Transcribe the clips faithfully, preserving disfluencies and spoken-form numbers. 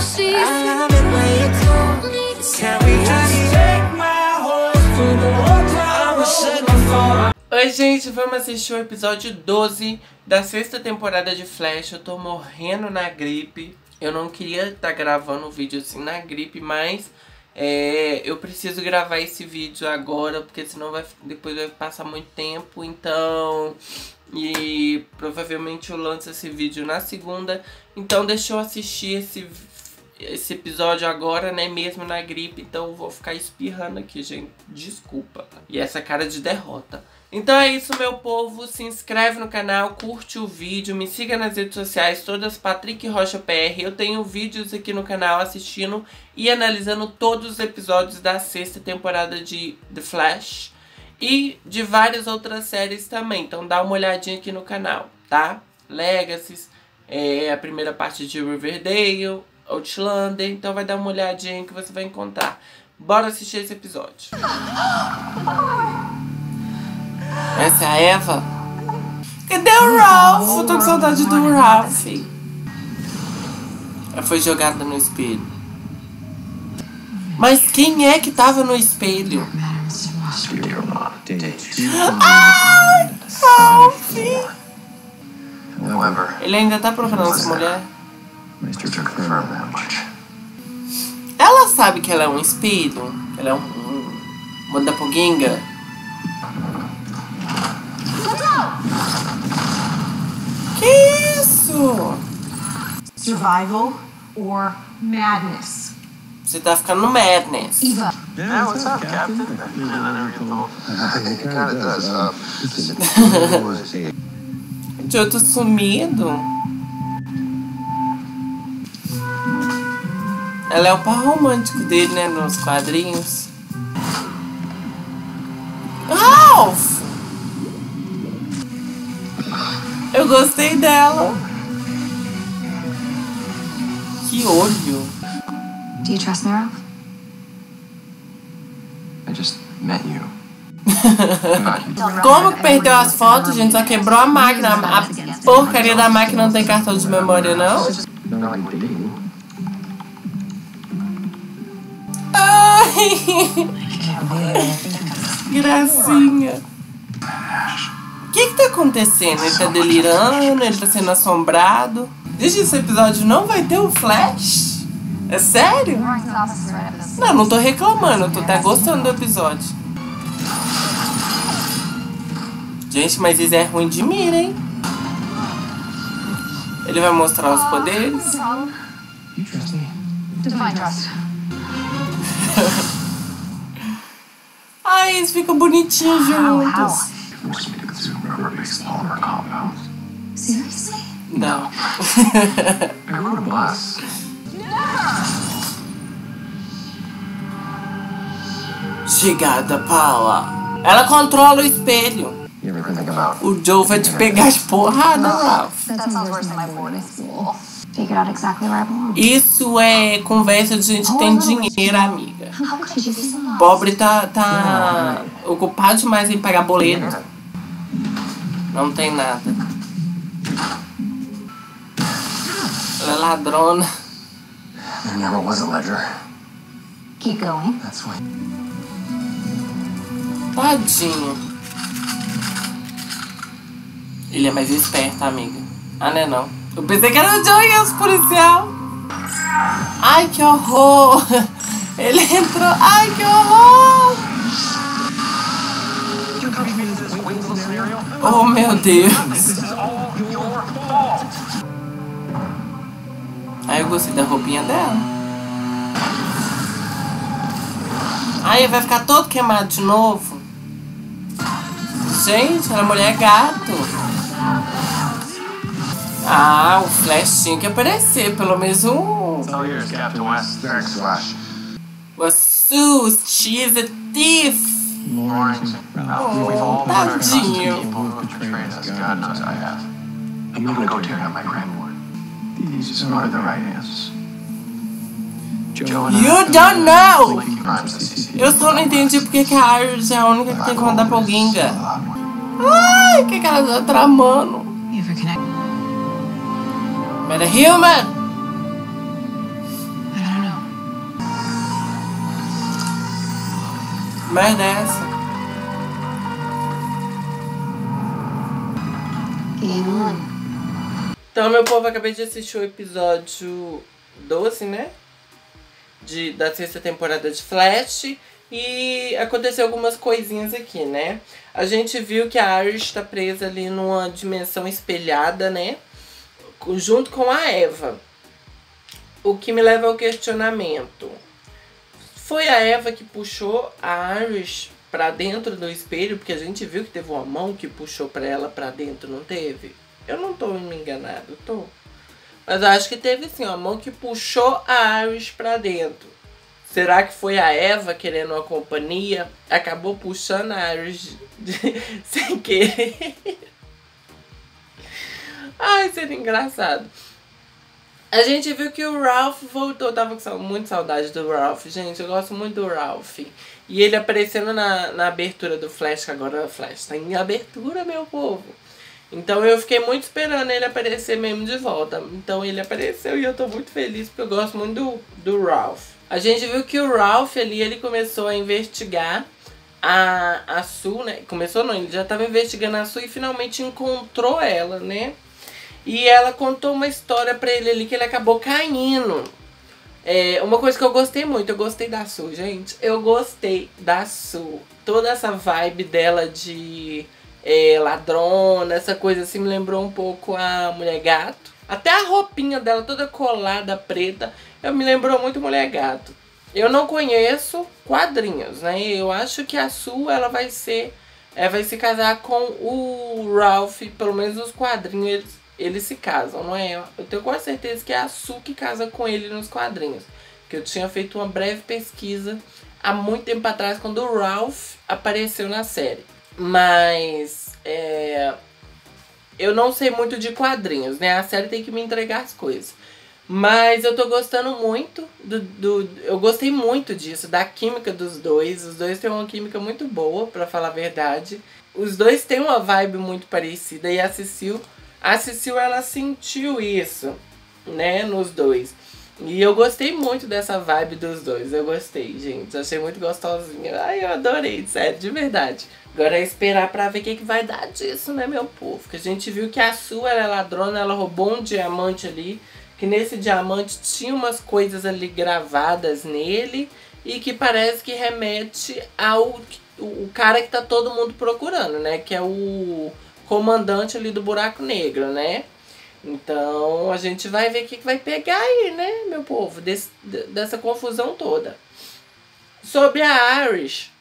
Oi gente, vamos assistir o episódio doze da sexta temporada de Flash. Eu tô morrendo na gripe. Eu não queria estar gravando o vídeo assim na gripe, mas é, eu preciso gravar esse vídeo agora, porque senão vai, depois vai passar muito tempo. Então, e provavelmente eu lanço esse vídeo na segunda. Então deixa eu assistir esse, esse episódio agora, né, mesmo na gripe. Então eu vou ficar espirrando aqui, gente, desculpa. E essa cara de derrota. Então é isso, meu povo, se inscreve no canal, curte o vídeo, me siga nas redes sociais, todas Patrick Rocha P R. Eu tenho vídeos aqui no canal assistindo e analisando todos os episódios da sexta temporada de The Flash e de várias outras séries também. Então dá uma olhadinha aqui no canal, tá? Legacy, é a primeira parte de Riverdale, Outlander, então vai dar uma olhadinha que você vai encontrar. Bora assistir esse episódio. Essa é a Eva? Cadê o Ralph? Eu tô com saudade do Ralph. Ela foi jogada no espelho. Mas quem é que tava no espelho? Ai, Ralph! Ele ainda tá procurando essa mulher? Ela sabe que ela é um espelho? Ela é um, um mandapoguinga? Que isso? Survival or madness? Você tá ficando no madness. Eva. Yeah, what's up, Captain? It kinda does. Eu tô sumido. Ela é o par romântico dele, né, nos quadrinhos. Ralph! Eu gostei dela. Que olho. Do you trust me, Ralph? I just met you. Como que perdeu as fotos, gente? Só quebrou a máquina. A porcaria da máquina não tem cartão de memória, não? Ai! Gracinha. O que que tá acontecendo? Ele tá delirando? Ele tá sendo assombrado? Gente, esse episódio não vai ter o Flash? É sério? Não, não tô reclamando. Eu tô até gostando do episódio. Gente, mas isso é ruim de mira, hein? Ele vai mostrar os poderes? Ai, eles ficam bonitinhos juntos. Seriously? Não. I rode a bus. Chegada, Paula. Ela controla o espelho. You ever think about O Joe vai te pegar de porrada, Ralph. That sounds worse than my boarding school. Figured out exactly where I belong. Isso é conversa de gente que tem dinheiro, amiga. How could you be so lost? Pobre tá, tá ocupado demais em pagar boleto. Não tem nada. Ela é ladrona. there never was a ledger? Keep going. That's why. Tadinho. Ele é mais esperto, amiga. Ah, não é não. Eu pensei que era o Joey, os policial. Ai, que horror. Ele entrou. Ai, que horror. Oh, meu Deus. Ai, eu gostei da roupinha dela. Ai, vai ficar todo queimado de novo. Gente, ela é mulher gato. Ah, o Flash tinha que aparecer, pelo menos um. Oh, here's Captain West. Thanks, Flash. Wassus, she is a thief. Lawrence, Ralph, we've all put our trust in tadinho. people who have betrayed us. God knows I have. I'm not gonna go tear down my crime board. These are the right answers. Joe and I You don't know! crimes this season. Eu só não entendi porque que a Iris é a única que tem que mandar pra alguém. Ai, o que que ela tá tramando? You ever connect? Meta-human! Mais dessa. Game on. Então, meu povo, acabei de assistir o episódio doze, né? De, da sexta temporada de Flash. E aconteceu algumas coisinhas aqui, né? A gente viu que a Iris tá presa ali numa dimensão espelhada, né? Junto com a Eva. O que me leva ao questionamento. Foi a Eva que puxou a Iris pra dentro do espelho? Porque a gente viu que teve uma mão que puxou pra ela pra dentro, não teve? Eu não tô me enganado, tô. Mas eu acho que teve sim, uma mão que puxou a Iris pra dentro. Será que foi a Eva querendo uma companhia? Acabou puxando a Iris de... sem querer. Ai, seria engraçado. A gente viu que o Ralph voltou. Eu tava com muito saudade do Ralph, gente. Eu gosto muito do Ralph. E ele aparecendo na, na abertura do Flash, que agora o Flash tá em abertura, meu povo. Então eu fiquei muito esperando ele aparecer mesmo de volta. Então ele apareceu e eu tô muito feliz porque eu gosto muito do, do Ralph. A gente viu que o Ralph ali, ele começou a investigar a, a Sue, né? Começou não, ele já tava investigando a Sue e finalmente encontrou ela, né? E ela contou uma história pra ele ali que ele acabou caindo. É, uma coisa que eu gostei muito, eu gostei da Sue, gente. Eu gostei da Sue. Toda essa vibe dela de é, ladrona, essa coisa assim, me lembrou um pouco a Mulher Gato. Até a roupinha dela toda colada, preta, eu me lembrou muito Mulher Gato. Eu não conheço quadrinhos, né? Eu acho que a Sue, ela vai ser... Ela vai se casar com o Ralph, pelo menos nos quadrinhos eles, eles se casam, não é? Eu tenho quase certeza que é a Sue que casa com ele nos quadrinhos. Que eu tinha feito uma breve pesquisa há muito tempo atrás, quando o Ralph apareceu na série. Mas... É... eu não sei muito de quadrinhos, né? A série tem que me entregar as coisas. Mas eu tô gostando muito do, do... Eu gostei muito disso, da química dos dois. Os dois têm uma química muito boa, pra falar a verdade. Os dois têm uma vibe muito parecida. E a Cecil... A Cecil, ela sentiu isso, né? Nos dois. E eu gostei muito dessa vibe dos dois. Eu gostei, gente. Achei muito gostosinha. Ai, eu adorei, sério, de verdade. Agora é esperar pra ver o que, que vai dar disso, né, meu povo? Porque a gente viu que a Sue, ela é ladrona, ela roubou um diamante ali. Que nesse diamante tinha umas coisas ali gravadas nele. E que parece que remete ao o cara que tá todo mundo procurando, né? Que é o comandante ali do buraco negro, né? Então a gente vai ver o que, que vai pegar aí, né, meu povo? Desse, dessa confusão toda. Sobre a Iris,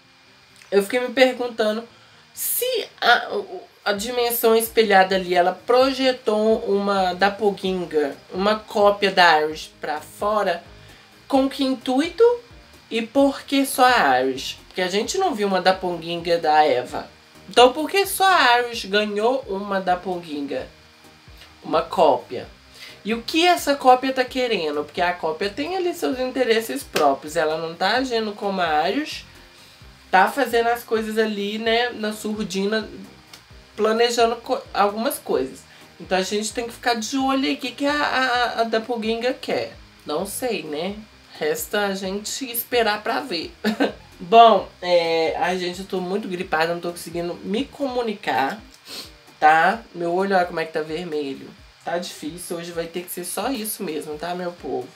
eu fiquei me perguntando se a, a dimensão espelhada ali, ela projetou uma doppelganger, uma cópia da Iris pra fora, com que intuito e por que só a Iris? Porque a gente não viu uma doppelganger da Eva. Então por que só a Iris ganhou uma doppelganger? Uma cópia. E o que essa cópia tá querendo? Porque a cópia tem ali seus interesses próprios. Ela não tá agindo como a Iris. Tá fazendo as coisas ali, né, na surdina, planejando co algumas coisas. Então a gente tem que ficar de olho aí. O que, que a, a, a doppelganger quer? Não sei, né? Resta a gente esperar pra ver. Bom, é... ai, gente, eu tô muito gripada. Não tô conseguindo me comunicar. Tá? Meu olho, olha como é que tá vermelho. Tá difícil. Hoje vai ter que ser só isso mesmo, tá, meu povo?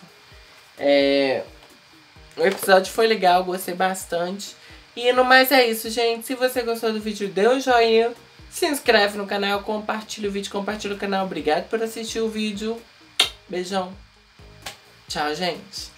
É... O episódio foi legal. Gostei bastante. E no mais é isso, gente. Se você gostou do vídeo, dê um joinha. Se inscreve no canal. Compartilha o vídeo. Compartilha o canal. Obrigado por assistir o vídeo. Beijão. Tchau, gente.